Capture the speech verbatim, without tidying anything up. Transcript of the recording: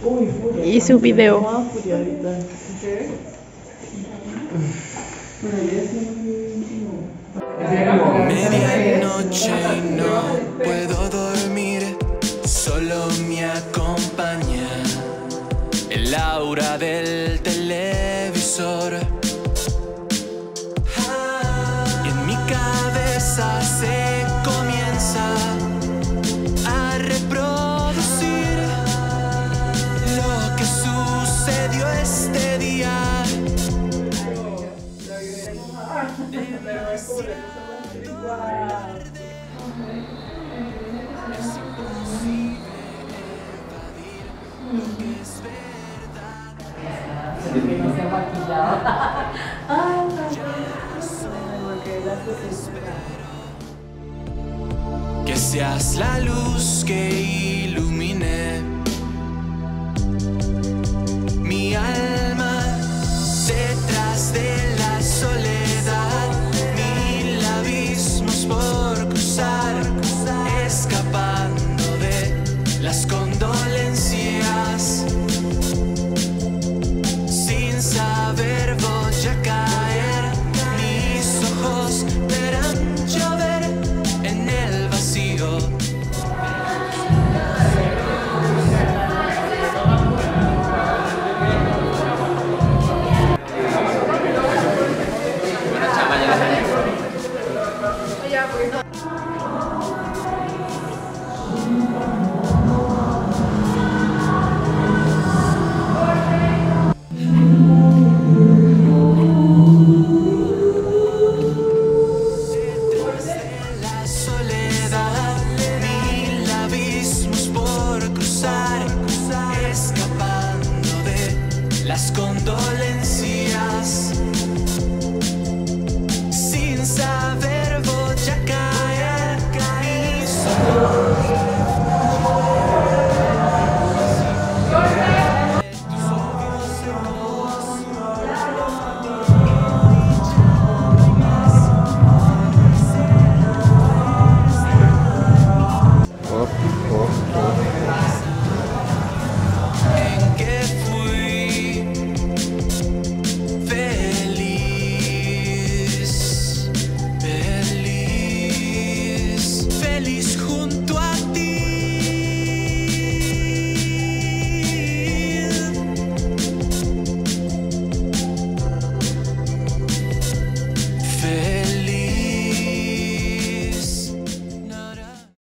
hice un video. Medianoche y no puedo dormir, solo me acompaña el aura del televisor. Y en mi cabeza se comienza a reproducir lo que sucedió este día. Que no se ha maquillado. Ay, que seas la luz que